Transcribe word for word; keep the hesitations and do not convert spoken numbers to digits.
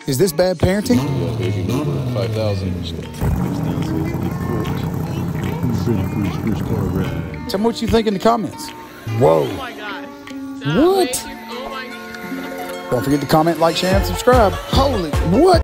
Is this bad parenting? Yeah, baby number five thousand. Tell me what you think in the comments. Whoa. Oh my god. What? Oh my god. Don't forget to comment, like, share, and subscribe. Holy, what?